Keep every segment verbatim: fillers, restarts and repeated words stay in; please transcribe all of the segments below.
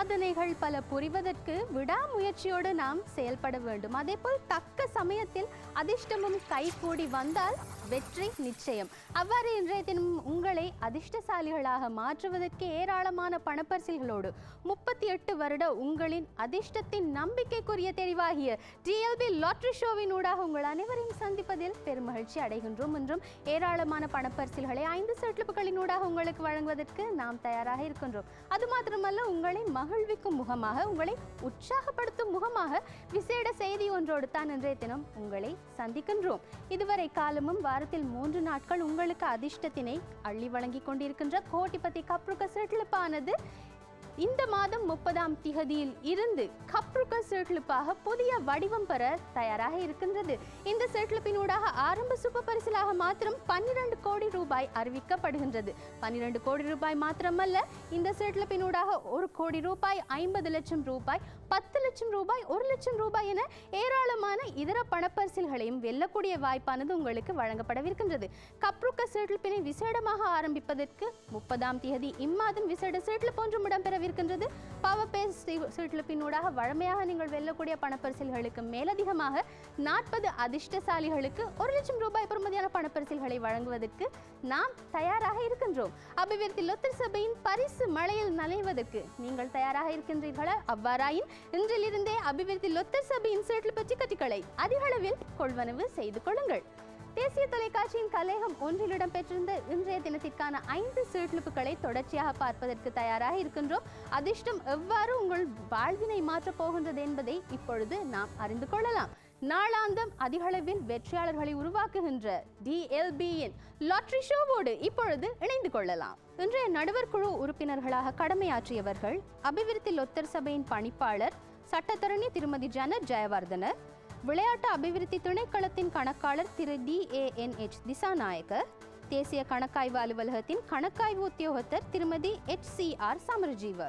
சாதனைகள் பல புரிவதற்கு விடாமுயற்சியோடு நாம் செயல்பட வேண்டும். அதேபோல் தக்க சமயத்தில் அதிர்ஷ்டமும் கைகூடி வந்தால் வெற்றி நிச்சயம். அவ்வாறு இன்றைய தினம் உங்களை அதிர்ஷ்டசாலிகளாக மாற்றுவதற்கு ஏராளமான பணப்பரிசில்களோடு முப்பத்தி எட்டு வருட உங்களின் அதிர்ஷ்டத்தின் நம்பிக்கைக்குரிய தெரிவாகிய டிஎல்பி லாட்டரி ஷோவின் ஊடாக உங்கள் அனைவரையும் சந்திப்பதில் பெருமகிழ்ச்சி அடைகின்றோம். என்றும் ஏராளமான பணப்பரிசில்களை ஐந்து செட்லிப்புகளின் ஊடாக உங்களுக்கு வழங்குவதற்கு நாம் தயாராக இருக்கின்றோம். அது மாத்திரமல்ல, உங்களை மகிழ்விக்கும் முகமாக, உங்களை உற்சாகப்படுத்தும் முகமாக விசேட செய்தி ஒன்றோடு தான் இன்றைய தினம் உங்களை சந்திக்கின்றோம். இதுவரை காலமும் வாரத்தில் மூன்று நாட்கள் உங்களுக்கு அதிர்ஷ்டத்தினை அள்ளி வழங்கி கொண்டிருக்கின்ற கோட்டிபதி கப்ருக்க செட்லிப்பானது இந்த மாதம் முப்பதாம் திகதியில் இருந்து கப்ருக்க செட்லிப்பாக புதிய வடிவம் பெற தயாராக இருக்கின்றது. இந்த செட்லிப்பினூடாக ஆரம்ப சுப பரிசிலாக மாத்திரம் பன்னிரண்டு கோடி ரூபாய் அறிவிக்கப்படுகின்றது. பன்னிரண்டு கோடி ரூபாய் மாத்திரமல்ல, இந்த செட்லிப்பினூடாக ஒரு கோடி ரூபாய், ஐம்பது லட்சம் ரூபாய், பத்து லட்சம் ரூபாய், ஒரு லட்சம் ரூபாய் என ஏராளமான இதர பணப்பரிசில்களையும் வெல்லக்கூடிய வாய்ப்பானது உங்களுக்கு வழங்கப்படவிருக்கின்றது. கப்ருக்க செட்லிப்பினை விசேடமாக ஆரம்பிப்பதற்கு முப்பதாம் தேதி இம்மாதம் விசேட செட்லிப் ஒன்றும் இடம்பெறவிருக்கின்றது. பவர் பேஸ் செட்லிப்பினூடாக வழமையாக நீங்கள் வெல்லக்கூடிய பணப்பரிசில்களுக்கு மேலதிகமாக நாற்பது அதிர்ஷ்டசாலிகளுக்கு ஒரு லட்சம் ரூபாய் பெறுமதியான பணப்பரிசில்களை வழங்குவதற்கு நாம் தயாராக இருக்கின்றோம். அபிவிருத்தி லொத்தர் சபையின் பரிசு மழையில் நனைவதற்கு நீங்கள் தயாராக இருக்கின்றீர்களா? அவ்வாறாயின் இன்றிலிருந்தே அபிவிருத்தி லொத்தர் சபையின் செட்லிப் டிக்கெட்டுகளை அதிக அளவில் கொள்வனவு செய்து கொள்ளுங்கள். தேசிய தொலைக்காட்சியின் கலையகம் ஒன்றில் இடம்பெற்றிருந்த இன்றைய தினத்திற்கான ஐந்து செட்லிப்புகளை தொடர்ச்சியாக பார்ப்பதற்கு தயாராக இருக்கின்றோம். அதிர்ஷ்டம் எவ்வாறு உங்கள் வாழ்வினை மாற்றப் போகின்றது என்பதை இப்பொழுது நாம் அறிந்து கொள்ளலாம். நாளாந்தம் அதிகளவில் வெற்றியாளர்களை உருவாக்குகின்ற டிஎல்பியின் லாட்டரி ஷோவோடு இப்பொழுது இணைந்து கொள்ளலாம். இன்றைய நடுவர் குழு உறுப்பினர்களாக கடமையாற்றியவர்கள் அபிவிருத்தி லொத்தர் சபையின் பணிப்பாளர் சட்டத்தரணி திருமதி ஜனத் ஜெயவர்தன, விளையாட்டு அபிவிருத்தி திணைக்களத்தின் கணக்காளர் திரு D A N H Dissanayake, தேசிய கணக்காய்வு அலுவலகத்தின் கணக்காய்வு உத்தியோகத்தர் திருமதி எச் சி ஆர் சமரஜீவ.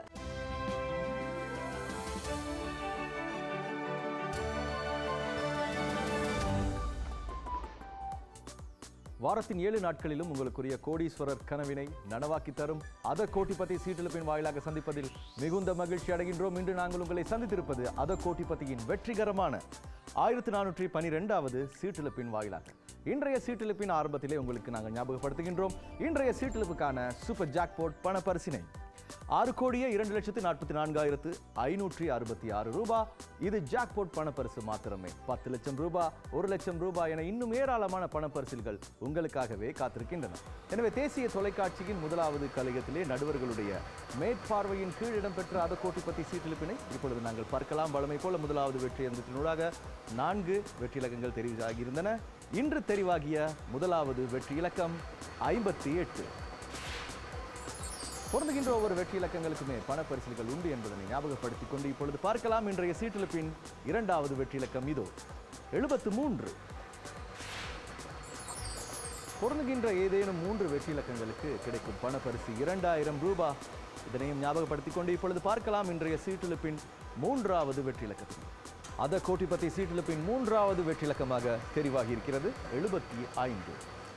வாரத்தின் ஏழு நாட்களிலும் உங்களுக்குரிய கோடீஸ்வரர் கனவினை நனவாக்கி தரும் அத கோட்டிபதி சீட்டெழுப்பின் வாயிலாக சந்திப்பதில் மிகுந்த மகிழ்ச்சி அடைகின்றோம். இன்று நாங்கள் உங்களை சந்தித்திருப்பது அத கோட்டிபதியின் வெற்றிகரமான ஆயிரத்தி நானூற்றி பனிரெண்டாவது சீட்டெழுப்பின் வாயிலாக. இன்றைய சீட்டெழுப்பின் ஆரம்பத்திலே உங்களுக்கு நாங்கள் ஞாபகப்படுத்துகின்றோம் இன்றைய சீட்டெழுப்புக்கான சூப்பர் ஜாக்பாட் பண பரிசினை ஆறு கோடியே இரண்டு லட்சத்து நாற்பத்தி நான்காயிரத்து ஐநூற்றி அறுபத்தி ஆறு ரூபாய். இது ஜாக்பாட் பணப்பரிசு மாத்திரமே. பத்து லட்சம் ரூபாய், ஒரு லட்சம் ரூபாய் என இன்னும் ஏராளமான பணப்பரிசில்கள் உங்களுக்காகவே காத்திருக்கின்றன. எனவே தேசிய தொலைக்காட்சியின் முதலாவது கலையகத்திலே நடுவர்களுடைய மேற்பார்வையின் கீழ் இடம்பெற்ற அத கோட்டிபதி சீட்டெழுப்பினை இப்பொழுது நாங்கள் பார்க்கலாம். வழமை போல முதலாவது வெற்றி எந்திரத்தினூடாக நான்கு வெற்றி இலக்கங்கள் தெரிவாகியிருந்தன. இன்று தெரிவாகிய முதலாவது வெற்றி இலக்கம் ஐம்பத்தி எட்டு. பொருந்துகின்ற ஒவ்வொரு வெற்றி இலக்கங்களுக்குமே பணப்பரிசில்கள் உண்டு என்பதனை ஞாபகப்படுத்திக் கொண்டு இப்பொழுது பார்க்கலாம் இன்றைய சீட்டெழுப்பின் இரண்டாவது வெற்றி இலக்கம் இதோ எழுபத்து மூன்று. பொருந்துகின்ற ஏதேனும் மூன்று வெற்றி இலக்கங்களுக்கு கிடைக்கும் பணப்பரிசு இரண்டாயிரம் ரூபாய். இதனையும் ஞாபகப்படுத்திக் கொண்டு இப்பொழுது பார்க்கலாம் இன்றைய சீட்டெழுப்பின் மூன்றாவது வெற்றி இலக்கத்தில் அத கோட்டிபதி சீட்டெழுப்பின் மூன்றாவது வெற்றி இலக்கமாக தெரிவாகி இருக்கிறது எழுபத்தி ஐந்து.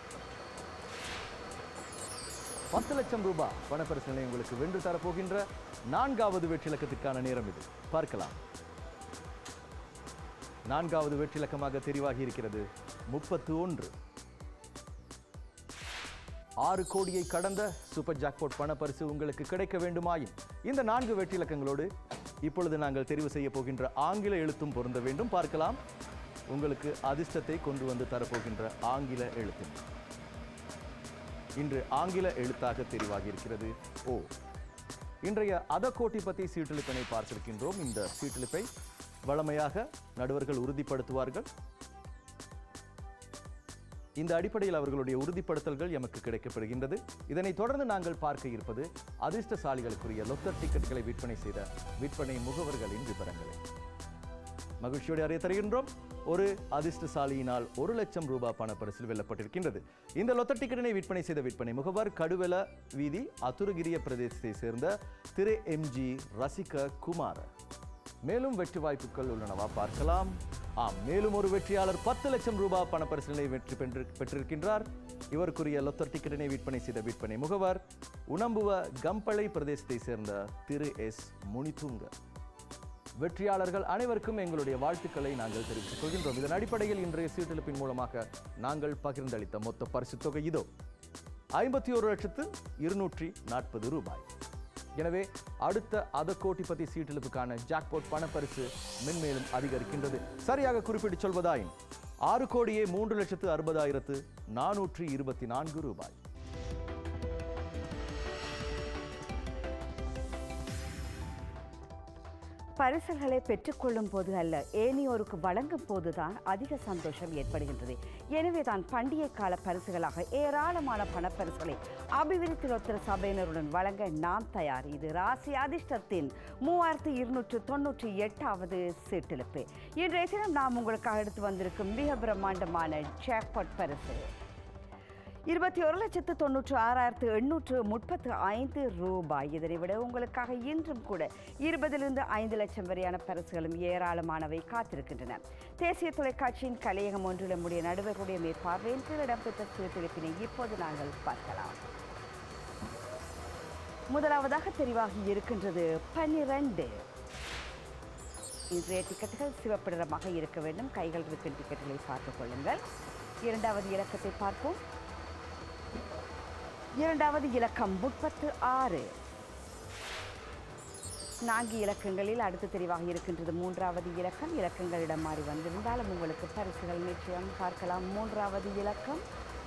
பத்து லட்சம் ரூபாய் பணப்பரிசினை உங்களுக்கு வென்று தரப்போகின்ற நான்காவது வெற்றி இலக்கத்திற்கான நேரம் இது. பார்க்கலாம். நான்காவது வெற்றி இலக்கமாக தெரிவாகி இருக்கிறது முப்பத்து ஒன்று. ஆறு கோடியை கடந்த சூப்பர் ஜாக்பாட் பணப்பரிசு உங்களுக்கு கிடைக்க வேண்டுமாயின் இந்த நான்கு வெற்றி இலக்கங்களோடு இப்பொழுது நாங்கள் தெரிவு செய்ய போகின்ற ஆங்கில எழுத்தும் பொருந்த வேண்டும். பார்க்கலாம் உங்களுக்கு அதிர்ஷ்டத்தை கொண்டு வந்து தரப்போகின்ற ஆங்கில எழுத்து. இன்று ஆங்கில எழுத்தாக தெரிவாகி இருக்கிறது ஓ. இன்றைய அத கோட்டிபதி சீட்டெழுப்பினை பார்த்திருக்கின்றோம். இந்த சீட்டெழுப்பை வழமையாக நடுவர்கள் உறுதிப்படுத்துவார்கள். இந்த அடிப்படையில் அவர்களுடைய உறுதிப்படுத்தல்கள் எமக்கு கிடைக்கப்படுகின்றது. இதனைத் தொடர்ந்து நாங்கள் பார்க்க இருப்பது அதிர்ஷ்டசாலிகளுக்குரிய லொத்தர் டிக்கெட்டுகளை விற்பனை செய்த விற்பனை முகவர்களின் விவரங்களை மகிழ்ச்சியோடு அறிய தருகின்றோம். ஒரு அதிர்ஷ்டசாலியினால் ஒரு லட்சம் ரூபாய் பணப்பரிசில் வெல்லப்பட்டிருக்கின்றது. இந்த லொத்தர் டிக்கெட்டினை விற்பனை செய்த விற்பனை முகவர் கடுவெல வீதி அத்துருகிரிய பிரதேசத்தை சேர்ந்த திரு எம் ஜி ரசிக குமார். மேலும் வெற்றி வாய்ப்புகள் உள்ளனவா பார்க்கலாம். ஆம், மேலும் ஒரு வெற்றியாளர் பத்து லட்சம் ரூபாய் பணப்பரிசிலை வெற்றி பெற்றிருக்கின்றார். இவருக்குரிய லொத்தர் டிக்கெட்டினை விற்பனை செய்த விற்பனை முகவர் உணம்புவ கம்பளை பிரதேசத்தை சேர்ந்த திரு எஸ் முனிதுங்க. வெற்றியாளர்கள் அனைவருக்கும் எங்களுடைய வாழ்த்துக்களை நாங்கள் தெரிவித்துக் கொள்கின்றோம். இதன் அடிப்படையில் இன்றைய சீட்டெழுப்பின் மூலமாக நாங்கள் பகிர்ந்தளித்த மொத்த பரிசு தொகை இதோ ஐம்பத்தி ஒரு லட்சத்து இருநூற்றி நாற்பது ரூபாய். எனவே அடுத்த அத கோடிபதி சீட்டெழுப்புக்கான ஜாக்பாட் பணப்பரிசு மென்மேலும் அதிகரிக்கின்றது. சரியாக குறிப்பிட்டு சொல்வதாயின் ஆறு கோடியே மூன்று லட்சத்து அறுபதாயிரத்து நானூற்றி இருபத்தி நான்கு ரூபாய். பரிசுகளை பெற்றுக்கொள்ளும் போது அல்ல, ஏனையோருக்கு வழங்கும் போதுதான் அதிக சந்தோஷம் ஏற்படுகின்றது. எனவே தான் பண்டிகை கால பரிசுகளாக ஏராளமான பணப்பரிசுகளை அபிவிருத்தி லொத்தர் சபையினருடன் வழங்க நாம் தயார். இது ராசி அதிர்ஷ்டத்தின் மூவாயிரத்தி இருநூற்று தொன்னூற்றி எட்டாவது சீட்டெழுப்பு. இன்றைய தினம் நாம் உங்களுக்காக எடுத்து வந்திருக்கும் மிக பிரம்மாண்டமான ஜாக்பாட் பரிசு இருபத்தி ஒரு லட்சத்து தொன்னூற்று ஆறாயிரத்து எண்ணூற்று முப்பத்து ஐந்து ரூபாய். இதனை விட உங்களுக்காக இன்றும் கூட இருபதிலிருந்து ஐந்து லட்சம் வரையான பரிசுகளும் ஏராளமானவை காத்திருக்கின்றன. தேசிய தொலைக்காட்சியின் கலையகம் ஒன்றில் நம்முடைய நடுவர்களுடைய மேற்பார்வையின் கீழ் இடம்பெற்ற சீட்டெழுப்பினை இப்போது நாங்கள் பார்க்கலாம். முதலாவதாக தெரிவாகி இருக்கின்றது பன்னிரண்டு. இன்றைய டிக்கெட்டுகள் சிவப்பு நிறமாக இருக்க வேண்டும். கைகள் இருக்கும் டிக்கெட்டுகளை பார்த்துக் கொள்ளுங்கள். இரண்டாவது இலக்கத்தை பார்ப்போம். இரண்டாவது இலக்கம் முப்பத்து ஆறு. நான்கு இலக்கங்களில் அடுத்து தெரிவாக இருக்கின்றது மூன்றாவது இலக்கம். இலக்கங்களிடம் மாறி வந்திருந்தாலும் உங்களுக்கு பரிசுகள் நிச்சயம் பார்க்கலாம். மூன்றாவது இலக்கம்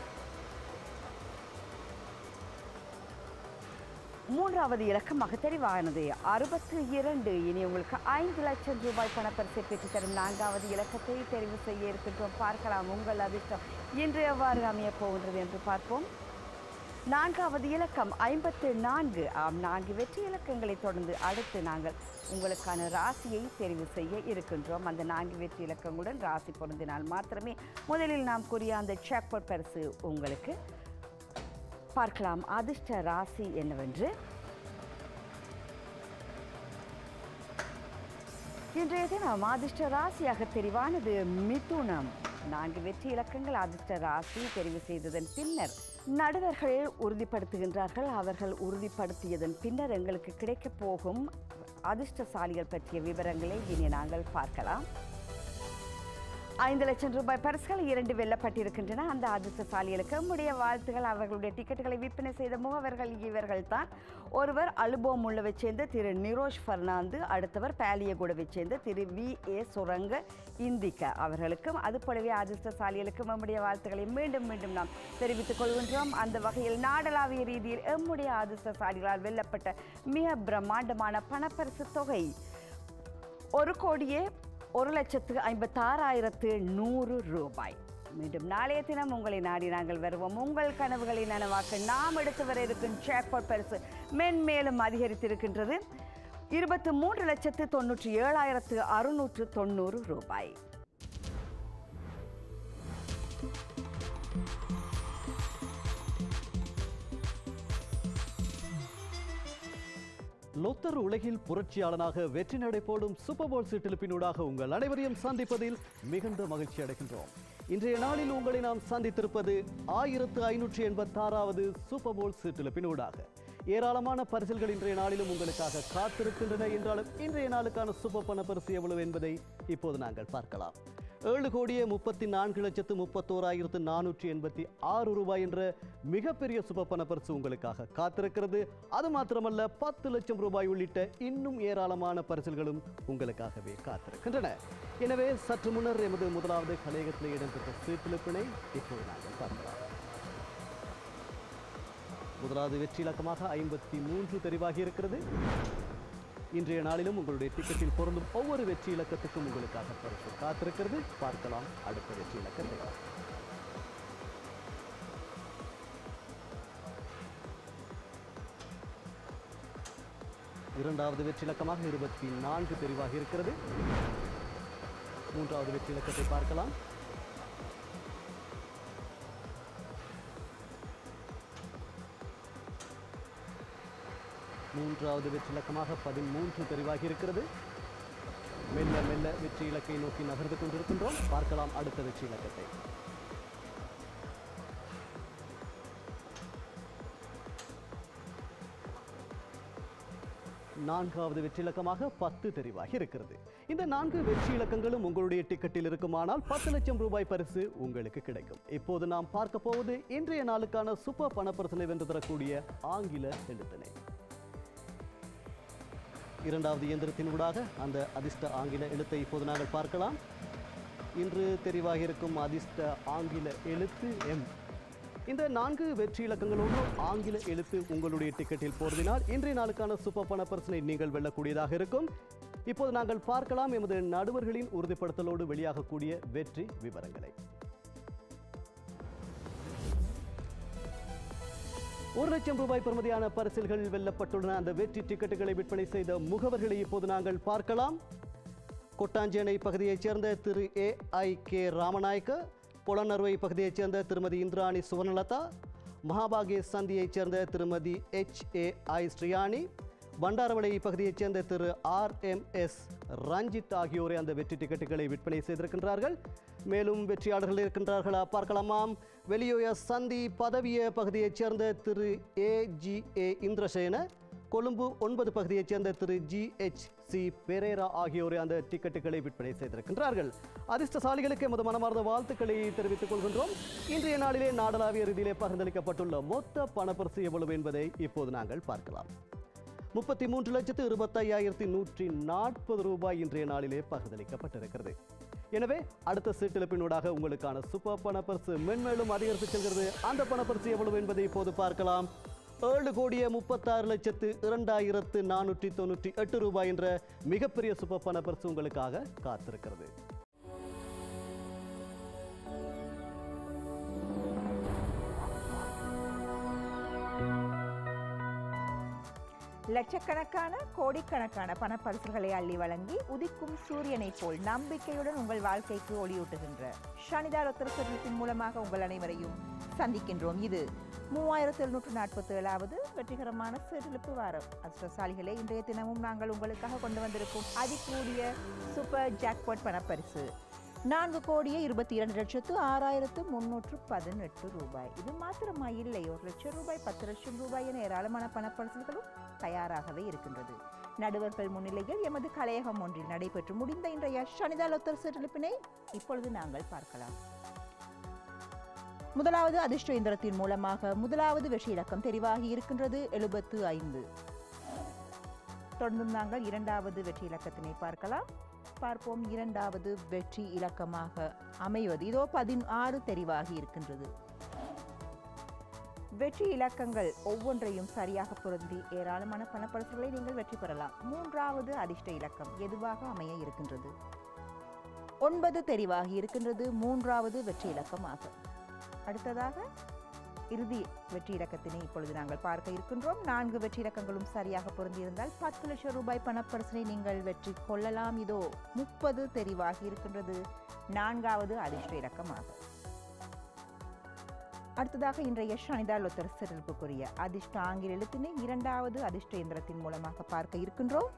மூன்றாவது இலக்கமாக தெரிவானது அறுபத்து இரண்டு. இனி உங்களுக்கு ஐந்து லட்சம் ரூபாய் பணப்பரிசை பெற்று தரும் நான்காவது இலக்கத்தை தெரிவு செய்ய இருக்கின்றோம். பார்க்கலாம் உங்கள் அதிர்ஷ்டம் இன்று எவ்வாறு அமையப் போகின்றது என்று பார்ப்போம். நான்காவது இலக்கம் ஐம்பத்து நான்கு. ஆம், நான்கு வெற்றி இலக்கங்களை தொடர்ந்து அடுத்து நாங்கள் உங்களுக்கான ராசியை தெரிவு செய்ய இருக்கின்றோம். அந்த நான்கு வெற்றி இலக்கங்களுடன் ராசி பொருந்தினால் மாத்திரமே முதலில் நாம் கூறிய அந்த ஜாக்பாட் பரிசு உங்களுக்கு. பார்க்கலாம் அதிர்ஷ்ட ராசி என்னவென்று. இன்றைய தினம் அதிர்ஷ்ட ராசியாக தெரிவானது மிதுனம். நான்கு வெற்றி இலக்கங்கள் அதிர்ஷ்ட ராசி தெரிவு செய்ததன் பின்னர் நடுவர்கள் உறுதிப்படுத்துகின்றார்கள். அவர்கள் உறுதிப்படுத்தியதன் பின்னர் எங்களுக்கு கிடைக்கப் போகும் அதிர்ஷ்டசாலிகள் பற்றிய விவரங்களை இனி நாங்கள் பார்க்கலாம். ஐந்து லட்சம் ரூபாய் பரிசுகள் இரண்டு வெல்லப்பட்டிருக்கின்றன. அந்த அதிர்ஷ்டசாலிகளுக்கு நம்முடைய வாழ்த்துகள். அவர்களுடைய டிக்கெட்டுகளை விற்பனை செய்த முகவர்கள் இவர்கள் தான். ஒருவர் அலுபோமுள்ளவை சேர்ந்த திரு நிரோஷ் பர்னாந்து, அடுத்தவர் பாலியகுடவை சேர்ந்த திரு வி ஏ சுரங்க இந்திகா அவர்களுக்கும் அதுபோலவே அதிர்ஷ்டசாலிகளுக்கும் நம்முடைய வாழ்த்துக்களை மீண்டும் மீண்டும் நாம் தெரிவித்துக் கொள்கின்றோம். அந்த வகையில் நாடளாவிய ரீதியில் எம்முடைய அதிர்ஷ்டசாலிகளால் வெல்லப்பட்ட மிக பிரம்மாண்டமான பணப்பரிசு தொகை ஒரு கோடியே ஒரு லட்சத்து ஐம்பத்தாறாயிரத்து நூறு ரூபாய். மீண்டும் நாளைய தினம் உங்களை நாடி நாங்கள் வருவோம். உங்கள் கனவுகளை நனவாக்க நாம் எடுத்து வர இருக்கும் ஜாக்பாட் பரிசு மென்மேலும் அதிகரித்திருக்கின்றது. இருபத்தி மூன்று லட்சத்து தொன்னூற்றி ஏழாயிரத்து அறுநூற்று தொண்ணூறு ரூபாய். லொத்தர் உலகில் புரட்சியாளனாக வெற்றி நடை போடும் சூப்பர் போல் சீட்டெழுப்பினூடாக உங்கள் அனைவரையும் சந்திப்பதில் மிகுந்த மகிழ்ச்சி அடைகின்றோம். இன்றைய நாளில் உங்களை நாம் சந்தித்திருப்பது ஆயிரத்து ஐநூற்றி எண்பத்தி ஆறாவது சூப்பர் போல் சீட்டெழுப்பினூடாக. ஏராளமான பரிசுகள் இன்றைய நாளிலும் உங்களுக்காக காத்திருக்கின்றன என்றாலும் இன்றைய நாளுக்கான சூப்பர் பண பரிசு எவ்வளவு என்பதை இப்போது நாங்கள் பார்க்கலாம். ஏழு கோடியே முப்பத்தி நான்கு லட்சத்து முப்பத்தோராயிரத்து நானூற்றி எண்பத்தி ஆறு ரூபாய் என்ற மிகப்பெரிய சூப்பர் பண பரிசு உங்களுக்காக காத்திருக்கிறது. அது மாத்திரமல்ல, பத்து லட்சம் ரூபாய் உள்ளிட்ட இன்னும் ஏராளமான பரிசுகளும் உங்களுக்காகவே காத்திருக்கின்றன. எனவே சற்று முன்னர் எமது முதலாவது கலையகத்தில் இடம்பெற்ற சீட்டெழுப்பினை இப்போது நாங்கள் பார்க்கலாம். முதலாவது வெற்றி இலக்கமாக ஐம்பத்தி மூன்று தெரிவாகி இருக்கிறது. இன்றைய நாளிலும் உங்களுடைய டிக்கெட்டில் பொருந்தும் ஒவ்வொரு வெற்றி இலக்கத்துக்கும் உங்களுக்காக பரிசு காத்திருக்கிறது. பார்க்கலாம் அடுத்த வெற்றி இலக்கத்தை. இரண்டாவது வெற்றி இலக்கமாக இருபத்தி நான்கு தெரிவாகி இருக்கிறது. மூன்றாவது வெற்றி இலக்கத்தை பார்க்கலாம். மூன்றாவது வெற்றி இலக்கமாக பதிமூன்று தெரிவாகி இருக்கிறது. மெல்ல மெல்ல வெற்றி இலக்கை நோக்கி நகர்ந்து கொண்டிருக்கின்றோம். பார்க்கலாம் அடுத்த வெற்றி இலக்கத்தை. நான்காவது வெற்றி இலக்கமாக பத்து தெரிவாகி இருக்கிறது. இந்த நான்கு வெற்றி இலக்கங்களும் உங்களுடைய டிக்கெட்டில் இருக்குமானால் பத்து லட்சம் ரூபாய் பரிசு உங்களுக்கு கிடைக்கும். இப்போது நாம் பார்க்க போவது இன்றைய நாளுக்கான சூப்பர் பணப்பரிசனை வென்று தரக்கூடிய ஆங்கில எழுத்தினை. இரண்டாவது இயந்திரத்தினூடாக அந்த அதிர்ஷ்ட ஆங்கில எழுத்தை இப்போது நாங்கள் பார்க்கலாம். இன்று தெரிவாகி இருக்கும் அதிர்ஷ்ட ஆங்கில எழுத்து எம். இந்த நான்கு வெற்றி இலக்கங்களோடு ஆங்கில எழுத்து உங்களுடைய டிக்கெட்டில் போடுவதனால் இன்றைய நாளுக்கான சூப்பர் பணப்பரிசனை நீங்கள் வெல்லக்கூடியதாக இருக்கும். இப்போது நாங்கள் பார்க்கலாம் எமது நடுவர்களின் உறுதிப்படுத்தலோடு வெளியாகக்கூடிய வெற்றி விவரங்களை. ஒரு லட்சம் ரூபாய் பெறுமதியான பரிசில்கள் வெல்லப்பட்டுள்ளன. அந்த வெற்றி டிக்கெட்டுகளை விற்பனை செய்த முகவர்களை இப்போது நாங்கள் பார்க்கலாம். கொட்டாஞ்சேனை பகுதியைச் சேர்ந்த திரு A I K Ramanayake, Polonnaruwa பகுதியைச் சேர்ந்த திருமதி இந்திராணி சுவர்ணலதா, மகாபாகிய சந்தியைச் சேர்ந்த திருமதி H A I Sriyani, Bandarawela பகுதியைச் சேர்ந்த திரு ஆர் எம் எஸ் ரஞ்சித் ஆகியோரை அந்த வெற்றி டிக்கெட்டுகளை விற்பனை செய்திருக்கின்றார்கள். மேலும் வெற்றியாளர்கள் இருக்கின்றார்களா பார்க்கலாமாம். வெளியோய சந்தி பதவிய பகுதியைச் சேர்ந்த திரு ஏ ஜி ஏ இந்திரசேன, கொழும்பு ஒன்பது பகுதியைச் சேர்ந்த திரு ஜி எச் சி பெரேரா ஆகியோரை அந்த டிக்கெட்டுகளை விற்பனை செய்திருக்கின்றார்கள். அதிர்ஷ்டசாலிகளுக்கு எமது மனமார்ந்த வாழ்த்துக்களை தெரிவித்துக் கொள்கின்றோம். இன்றைய நாளிலே நாடளாவிய ரீதியிலே பகிர்ந்தளிக்கப்பட்டுள்ள மொத்த பணப்பரிசு எவ்வளவு என்பதை இப்போது நாங்கள் பார்க்கலாம். முப்பத்தி மூன்று லட்சத்து இருபத்தையாயிரத்தி நூற்றி நாற்பது ரூபாய் இன்றைய நாளிலே பகிர்ந்தளிக்கப்பட்டிருக்கிறது. எனவே அடுத்த சீட்டெழுப்பினூடாக உங்களுக்கான சூப்பர் பணப்பரிசு மென்மேலும் அதிகரித்து செல்கிறது. அந்த பணப்பரிசு எவ்வளவு என்பதை இப்போது பார்க்கலாம். ஏழு கோடியே முப்பத்தாறு லட்சத்து இரண்டாயிரத்து நானூற்றி தொண்ணூற்றி எட்டு ரூபாய் என்ற மிகப்பெரிய சூப்பர் பணப்பரிசு உங்களுக்காக காத்திருக்கிறது. லட்சக்கணக்கான கோடிக்கணக்கான பணப்பரிசுகளை அள்ளி வழங்கி உதிக்கும் சூரியனை போல் நம்பிக்கையுடன் உங்கள் வாழ்க்கைக்கு ஒளியூட்டுகின்ற ஷனிதா லொத்தர் சீட்டெழுப்பின் மூலமாக உங்கள் அனைவரையும் சந்திக்கின்றோம். இது மூவாயிரத்தி எழுநூற்று நாற்பத்தி ஏழாவது வெற்றிகரமான சீட்டெழுப்பு வாரம். அதிர்ஷ்டசாலிகளே, இன்றைய தினமும் நாங்கள் உங்களுக்காக கொண்டு வந்திருக்கும் அதிகூடிய சூப்பர் ஜாக்பாட் பணப்பரிசு நான்கு கோடியே இருபத்தி இரண்டு லட்சத்து ஆறாயிரத்து முன்னூற்று பதினெட்டு ரூபாய். இது மாத்திரமா இல்லை, ஒரு லட்சம் ரூபாய், பத்து லட்சம் ரூபாய் என ஏராளமான பணப்பரிசுகளும் தயாராகவே இருக்கின்றது. நடுவர்கள் முன்னிலையில் எமது கலையகம் ஒன்றில் நடைபெற்று முடிந்த இன்றைய ஷனிதா லொத்தர் சீட்டெழுப்பினை இப்பொழுது நாங்கள் பார்க்கலாம். முதலாவது அதிர்ஷ்ட இயந்திரத்தின் மூலமாக முதலாவது வெற்றி இலக்கம் தெரிவாகி இருக்கின்றது எழுபத்து ஐந்து. தொடர்ந்து நாங்கள் இரண்டாவது வெற்றி இலக்கத்தினை பார்க்கலாம். பார்ப்போம் இரண்டாவது வெற்றி இலக்கமாக அமைவது இதோ பதினாறு தெரிவாகி இருக்கின்றது. வெற்றி இலக்கங்கள் ஒவ்வொன்றையும் சரியாக பொருந்தி ஏராளமான பணப்பரிசுகளை நீங்கள் வெற்றி பெறலாம். மூன்றாவது அதிர்ஷ்ட இலக்கம் எதுவாக அமைய இருக்கின்றது? ஒன்பது தெரிவாகி இருக்கின்றது, மூன்றாவது வெற்றி இலக்கமாக. அடுத்ததாக இறுதி வெற்றி இலக்கத்தினை இப்பொழுது நாங்கள் பார்க்க இருக்கின்றோம். நான்கு வெற்றி இலக்கங்களும் சரியாக பொருந்தியிருந்தால் பத்து லட்சம் ரூபாய் பணப்பரிசினை நீங்கள் வெற்றி கொள்ளலாம். இதோ முப்பது தெரிவாகி இருக்கின்றது, நான்காவது அதிர்ஷ்ட இலக்கமாக. அடுத்ததாக இன்றைய ஷனிதா லொத்தர் சீட்டெழுப்புக்குரிய அதிர்ஷ்ட ஆங்கில எழுத்தினை இரண்டாவது அதிர்ஷ்ட இயந்திரத்தின் மூலமாக பார்க்க இருக்கின்றோம்.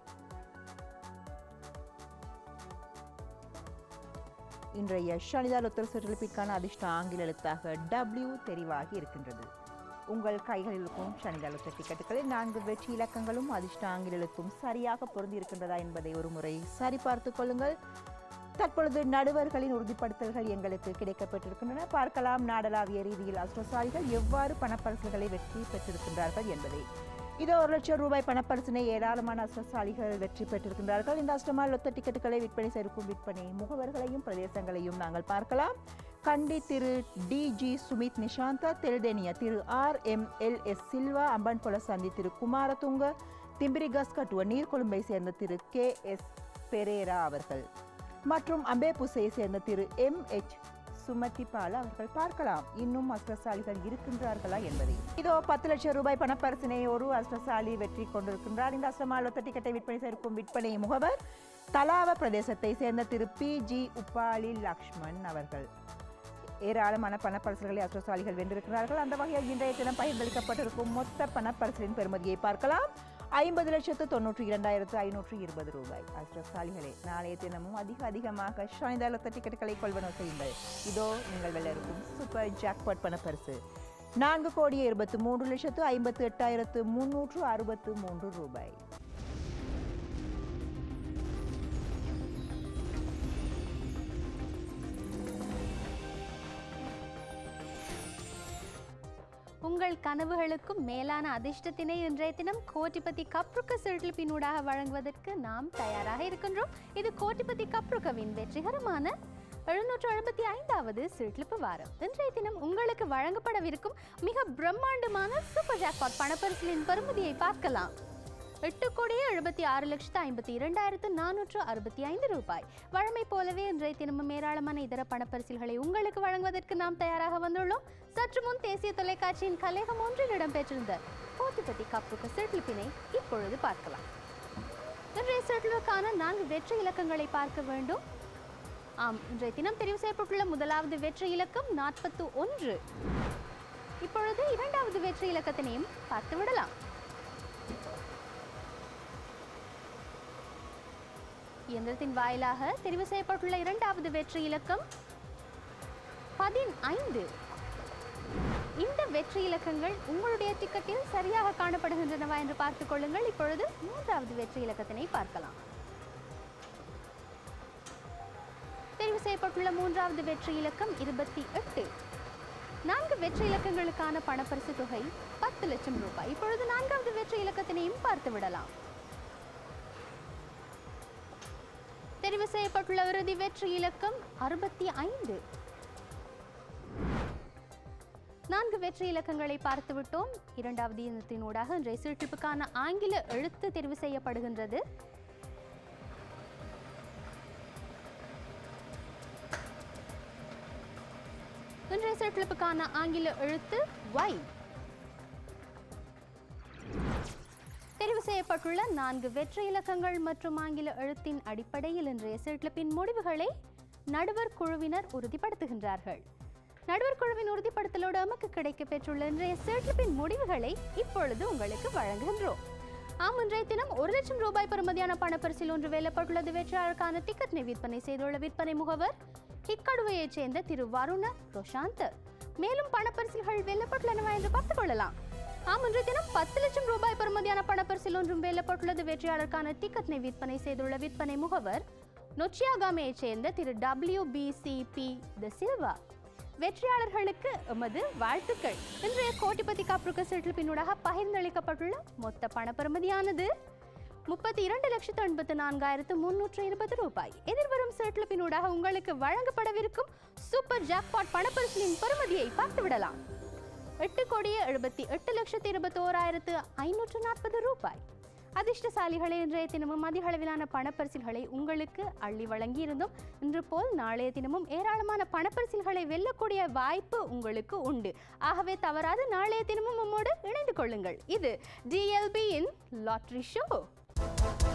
இன்றைய ஷனிதா லொத்தர் சீட்டெழுப்பிற்கான அதிர்ஷ்ட ஆங்கில எழுத்தாக டபிள்யூ தெரிவாகி இருக்கின்றது. உங்கள் கைகளில் இருக்கும் ஷனிதா லொத்தர் டிக்கெட்டுகளில் நான்கு வெற்றி இலக்கங்களும் அதிர்ஷ்ட ஆங்கில எழுத்தும் சரியாக பொருந்தி இருக்கின்றதா என்பதை ஒரு முறை சரிபார்த்துக் கொள்ளுங்கள். தற்பொழுது நடுவர்களின் உறுதிப்படுத்தல்கள் எங்களுக்கு கிடைக்கப்பட்டிருக்கின்றன. பார்க்கலாம் நாடளாவிய ரீதியில் அதிர்ஷ்டசாலிகள் எவ்வாறு பணப்பரிசுகளை வெற்றி பெற்றிருக்கின்றார்கள் என்பதை. இதோ ஒரு லட்சம் ரூபாய் பணப்பரிசினை ஏராளமான அதிர்ஷ்டசாலிகள் வெற்றி பெற்றிருக்கின்றார்கள். இந்த அஷ்டமா லொத்த டிக்கெட்டுகளை விற்பனை செய்திருக்கும் விற்பனை முகவர்களையும் பிரதேசங்களையும் நாங்கள் பார்க்கலாம். கண்டி திரு டி ஜி சுமித் நிஷாந்தா, தெல்தேனியா திரு R M L S Silva, Ambanpola சந்தி திரு குமாரதுங்க, திம்பிரிகஸ் கட்டுவ நீர்கொழும்பை சேர்ந்த திரு கே எஸ் பெரேரா அவர்கள் மற்றும் அம்பேபுசையை சேர்ந்த திரு எம் எச் சுமதிபால அவர்கள். பார்க்கலாம் இன்னும் அதிர்ஷ்டசாலிகள் இருக்கின்றார்களா என்பதை. இதோ பத்து லட்சம் ரூபாய் பணப்பரிசினை ஒரு அதிர்ஷ்டசாலி வெற்றி கொண்டிருக்கின்றார். இந்த அஷ்டமா லொத்த டிக்கெட்டை விற்பனை செய்திருக்கும் விற்பனை முகவர் தலாவ பிரதேசத்தை சேர்ந்த திரு பி ஜி உப்பாலி லக்ஷ்மண் அவர்கள். ஏராளமான பணப்பரிசுகளை அதிர்ஷ்டசாலிகள் வென்றிருக்கிறார்கள். அந்த வகையில் இன்றைய தினம் பகிர்ந்தளிக்கப்பட்டிருக்கும் மொத்த பணப்பரிசின் பெறுமதியை பார்க்கலாம். ஐம்பது லட்சத்து தொன்னூற்றி இரண்டாயிரத்து ஐநூற்று இருபது ரூபாய். அதிர்ஷ்டசாலிகளே, நாளைய தினமும் அதிக அதிகமாக ஷனிதா லொத்த டிக்கெட்டுகளை கொள்வனவு செய்யுங்கள். இதோ நீங்கள் வெல்ல இருக்கும் சூப்பர் ஜாக்பாட் பணப்பரிசு நான்கு கோடியே இருபத்தி மூன்று லட்சத்து ஐம்பத்து எட்டாயிரத்து முன்னூற்று அறுபத்து மூன்று ரூபாய். உங்கள் கனவுகளுக்கும் மேலான அதிர்ஷ்டத்தினை இன்றைய தினம் கோட்டிபதி கப்ருக்க சிற்றிலப்பினூடாக வழங்குவதற்கு நாம் தயாராக இருக்கின்றோம். இது கோட்டிபதி கப்ருக்கவின் வெற்றிகரமான எழுநூற்று எழுபத்தி ஐந்தாவது சிற்றிலப்பு வாரம். இன்றைய தினம் உங்களுக்கு வழங்கப்படவிருக்கும் மிக பிரம்மாண்டமான சூப்பர் ஜாக்பாட் பணப்பரிசிலின் பெறுமதியை பார்க்கலாம். எட்டு கோடியே எழுபத்தி ஆறு லட்சத்து ஐம்பத்தி இரண்டாயிரத்து நானூற்று அறுபத்தி ஐந்து ரூபாய். வழமை போலவே இன்றைய தினமும் ஏராளமான இதர பணப்பரிசில்களை உங்களுக்கு வழங்குவதற்கு நாம் தயாராக வந்துள்ளோம். சற்று முன் தேசிய தொலைக்காட்சியின் கலையகம் ஒன்றில் இடம்பெற்றிருந்த கோட்டிபதி கப்ருக்க சிற்றிலப்பினை இப்பொழுது பார்க்கலாம். இன்றைய சிற்றிலப்புக்கான நான்கு வெற்றி இலக்கங்களை பார்க்க வேண்டும். ஆம், இன்றைய தினம் தெரிவு செய்யப்பட்டுள்ள முதலாவது வெற்றி இலக்கம் நாற்பத்து ஒன்று. இப்பொழுது இரண்டாவது வெற்றி இலக்கத்தினையும் பார்த்து விடலாம். இயந்திரத்தின் வாயிலாக தெரிவு செய்யப்பட்டுள்ள இரண்டாவது வெற்றி இலக்கம் பதினைந்து. இந்த வெற்றி இலக்கங்கள் உங்களுடைய டிக்கெட்டில் சரியாக காணப்படுகின்றனவா என்று பார்த்துக் கொள்ளுங்கள். இப்பொழுது மூன்றாவது வெற்றி இலக்கத்தினை பார்க்கலாம். தெரிவு செய்யப்பட்டுள்ள மூன்றாவது வெற்றி இலக்கம் இருபத்தி எட்டு. நான்கு வெற்றி இலக்கங்களுக்கான பணப்பரிசு தொகை பத்து லட்சம் ரூபாய். இப்பொழுது நான்காவது வெற்றி இலக்கத்தினையும் பார்த்து விடலாம். தெரிவு செய்யப்பட்டுள்ள இறுதி வெற்றி இலக்கம் அறுபத்தி ஐந்து. நான்கு வெற்றி இலக்கங்களை பார்த்து விட்டோம். இரண்டாவது இனத்தினூடாக இன்றைய சிற்றிலப்புக்கான ஆங்கில எழுத்து தெரிவு செய்யப்படுகின்றது. இன்றைய சிற்றிலப்புக்கான ஆங்கில எழுத்து Y. தெரிவு செய்யப்பட்டுள்ள நான்கு வெற்றி இலக்கங்கள் மற்றும் ஆங்கில எழுத்தின் அடிப்படையில் இன்றைய சிற்றிலப்பின் முடிவுகளை நடுவர் குழுவினர் உறுதிப்படுத்துகின்றார்கள். நடுவர் குழுவின் உறுதிப்படுத்தலோடு நமக்கு கிடைக்க பெற்றுள்ள இன்றைய சிற்றிலப்பின் முடிவுகளை இப்பொழுது உங்களுக்கு வழங்குகின்றோம். ஆம், இன்றைய தினம் ஒரு லட்சம் ரூபாய் பெறுமதியான பணப்பரிசில் ஒன்று வெல்லப்பட்டுள்ளது. வெற்றியாளருக்கான டிக்கெட்டினை விற்பனை செய்துள்ள விற்பனை முகவர் ஹிக்கடுவையைச் சேர்ந்த திரு வருண ரோஷாந்த். மேலும் பணப்பரிசில்கள் வெல்லப்பட்டுள்ளனவா என்று பார்த்துக் கொள்ளலாம். ஆம், இன்றைய தினம் பத்து லட்சம் ரூபாய் பெறுமதியான பணப்பரிசில் ஒன்றும் வெல்லப்பட்டுள்ளது. வெற்றியாளருக்கான டிக்கெட்டினை விற்பனை செய்துள்ள விற்பனை முகவர் நொச்சியாகாமையைச் சேர்ந்த திரு W P C P de Silva. வெற்றியாளர்களுக்கு எமது வாழ்த்துக்கள். இன்றைய கோட்டிபதி கப்ருக்க சிற்றிலப்பினூடாக பகிர்ந்தளிக்கப்பட்டுள்ள மொத்த பணப்பெறுமதியானது முப்பத்தி இரண்டு லட்சத்து எண்பத்து நான்காயிரத்து முன்னூற்று இருபது ரூபாய். எதிர்வரும் சிற்றிலப்பினூடாக உங்களுக்கு வழங்கப்படவிருக்கும் சூப்பர் ஜாக்பாட் பணப்பரிசிலின் பெறுமதியை பார்த்து விடலாம். எட்டு கோடியே எழுபத்தி எட்டு லட்சத்து இருபத்தி ஓராயிரத்து ஐநூற்று நாற்பது ரூபாய். அதிர்ஷ்டசாலிகளை இன்றைய தினமும் அதிக அளவிலான பணப்பரிசில்களை உங்களுக்கு அள்ளி வழங்கியிருந்தோம். இன்று போல் நாளைய தினமும் ஏராளமான பணப்பரிசில்களை வெல்லக்கூடிய வாய்ப்பு உங்களுக்கு உண்டு. ஆகவே தவறாது நாளைய தினமும் நம்மோடு இணைந்து கொள்ளுங்கள். இது டி எல் பியின் லாட்டரி ஷோ.